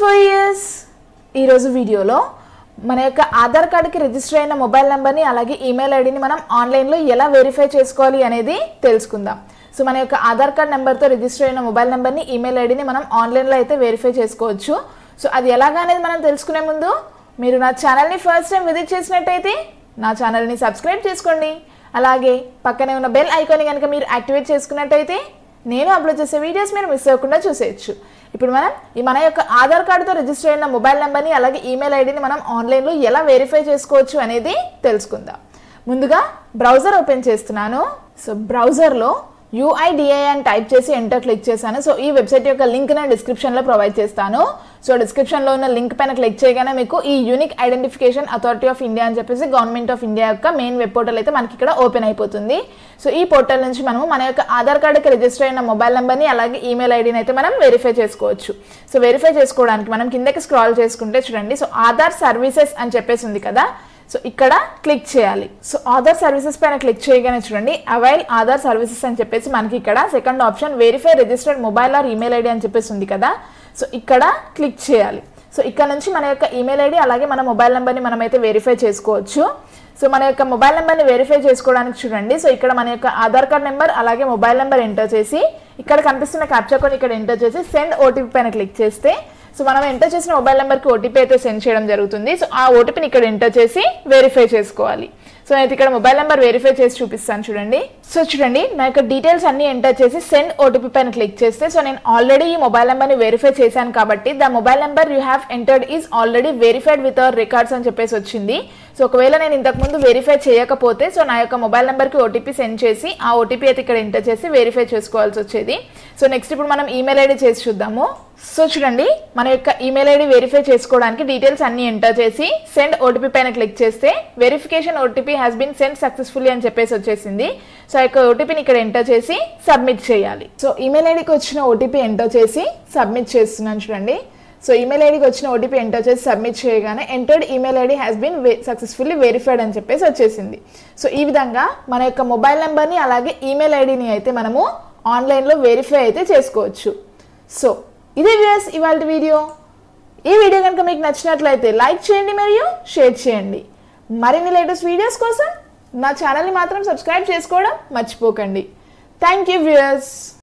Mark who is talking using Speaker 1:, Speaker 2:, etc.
Speaker 1: For years ఈరోజు వీడియోలో మన యొక్క ఆధార్ కార్డుకి రిజిస్టర్ అయిన మొబైల్ నెంబర్ని అలాగే ఈమెయిల్ ఐడిని మనం ఆన్లైన్లో ఎలా వెరిఫై చేసుకోవాలి అనేది తెలుసుకుందాం. సో మన యొక్క ఆధార్ కార్డ్ నెంబర్తో రిజిస్టర్ అయిన మొబైల్ నెంబర్ని ఈమెయిల్ ఐడిని మనం ఆన్లైన్లో అయితే వెరిఫై చేసుకోవచ్చు. సో అది ఎలాగా అనేది మనం తెలుసుకునే ముందు మీరు నా ఛానల్ని ఫస్ట్ టైం విజిట్ చేసినట్టయితే నా ఛానల్ని సబ్స్క్రైబ్ చేసుకోండి. అలాగే పక్కనే ఉన్న బెల్ ఐకాన్ని కనుక మీరు యాక్టివేట్ చేసుకున్నట్టయితే నేను అప్లోడ్ చేసే వీడియోస్ మీరు మిస్ అవ్వకుండా చూసేయచ్చు. ఇప్పుడు మనం మన యొక్క ఆధార్ కార్డుతో రిజిస్టర్ అయిన మొబైల్ నెంబర్ని అలాగే ఈమెయిల్ ఐడిని మనం ఆన్లైన్లో ఎలా వెరిఫై చేసుకోవచ్చు అనేది తెలుసుకుందాం. ముందుగా బ్రౌజర్ ఓపెన్ చేస్తున్నాను. సో బ్రౌజర్లో UIDAI అని టైప్ చేసి ఎంటర్ క్లిక్ చేశాను. సో ఈ వెబ్సైట్ యొక్క లింక్ నేను డిస్క్రిప్షన్లో ప్రొవైడ్ చేస్తాను. సో డిస్క్రిప్షన్లో ఉన్న లింక్ పైన క్లిక్ చేయగానే మీకు ఈ unique identification authority of India అని చెప్పేసి గవర్నమెంట్ ఆఫ్ ఇండియా యొక్క మెయిన్ వెబ్ పోర్టల్ అయితే మనకి ఇక్కడ ఓపెన్ అయిపోతుంది. సో ఈ పోర్టల్ నుంచి మనము మన యొక్క ఆధార్ కార్డుకి రిజిస్టర్ అయిన మొబైల్ నెంబర్ని అలాగే ఈమెయిల్ ఐడిని అయితే మనం వెరిఫై చేసుకోవచ్చు. సో వెరిఫై చేసుకోవడానికి మనం కిందకి స్క్రాల్ చేసుకుంటే చూడండి. సో ఆధార్ సర్వీసెస్ అని చెప్పేసి ఉంది కదా, సో ఇక్కడ క్లిక్ చేయాలి. సో ఆధార్ సర్వీసెస్ పైన క్లిక్ చేయగానే చూడండి అవైల్ ఆధార్ సర్వీసెస్ అని చెప్పేసి మనకి ఇక్కడ second option verify registered mobile or email ID అని చెప్పేసి ఉంది కదా, సో ఇక్కడ క్లిక్ చేయాలి. సో ఇక్కడ నుంచి మన యొక్క ఈమెయిల్ ఐడి అలాగే మన మొబైల్ నెంబర్ని మనమైతే వెరిఫై చేసుకోవచ్చు. సో మన యొక్క మొబైల్ నెంబర్ని వెరిఫై చేసుకోవడానికి చూడండి. సో ఇక్కడ మన యొక్క ఆధార్ కార్డ్ నెంబర్ అలాగే మొబైల్ నెంబర్ ఎంటర్ చేసి ఇక్కడ కనిపిస్తున్న క్యాప్చా కోడ్ ఇక్కడ ఎంటర్ చేసి సెండ్ ఓటీపీ పైన క్లిక్ చేస్తే సో మనం ఎంటర్ చేసిన మొబైల్ నెంబర్కి ఓటీపీ అయితే సెండ్ చేయడం జరుగుతుంది. సో ఆ ఓటీపీని ఇక్కడ ఎంటర్ చేసి వెరిఫై చేసుకోవాలి. సో నేను ఇక్కడ మొబైల్ నెంబర్ వెరిఫై చేసి చూపిస్తాను చూడండి. సో చూడండి నా యొక్క డీటెయిల్స్ అన్ని ఎంటర్ చేసి సెండ్ ఓటీపీ పైన క్లిక్ చేస్తే సో నేను ఆల్రెడీ ఈ మొబైల్ నెంబర్ని వెరిఫై చేశాను కాబట్టి the mobile number you have entered is already verified with our records అని చెప్పేసి వచ్చింది. సో ఒకవేళ నేను ఇంతకుముందు వెరిఫై చేయకపోతే సో నా యొక్క మొబైల్ నెంబర్కి ఓటీపీ సెండ్ చేసి ఆ ఓటీపీ అయితే ఇక్కడ ఎంటర్ చేసి వెరిఫై చేసుకోవాల్సి వచ్చేది. సో నెక్స్ట్ ఇప్పుడు మనం ఈమెయిల్ ఐడి చేసి చూద్దాము. సో చూడండి మన యొక్క ఈమెయిల్ ఐడి వెరిఫై చేసుకోవడానికి డీటెయిల్స్ అన్ని ఎంటర్ చేసి సెండ్ ఓటీపీ పైన క్లిక్ చేస్తే verification OTP has been send successfully అని చెప్పేసి వచ్చేసింది. సో ఆ యొక్క ఓటీపీని ఇక్కడ ఎంటర్ చేసి సబ్మిట్ చేయాలి. సో ఈమెయిల్ ఐడికి వచ్చిన ఓటీపీ ఎంటర్ చేసి సబ్మిట్ చేస్తున్నాను చూడండి. సో ఈమెయిల్ ఐడికి వచ్చిన ఓటీపీ ఎంటర్ చేసి సబ్మిట్ చేయగానే entered email ID has been successfully verified అని చెప్పేసి వచ్చేసింది. సో ఈ విధంగా మన యొక్క మొబైల్ నెంబర్ని అలాగే ఈమెయిల్ ఐడిని అయితే మనము ఆన్లైన్లో వెరిఫై అయితే చేసుకోవచ్చు. సో ఇదే వ్యూయర్స్ ఇవాళ వీడియో. ఈ వీడియో కనుక మీకు నచ్చినట్లయితే లైక్ చేయండి మరియు షేర్ చేయండి. మరిన్ని లేటెస్ట్ వీడియోస్ కోసం నా ఛానల్ని మాత్రం సబ్స్క్రైబ్ చేసుకోవడం మర్చిపోకండి. Thank you viewers.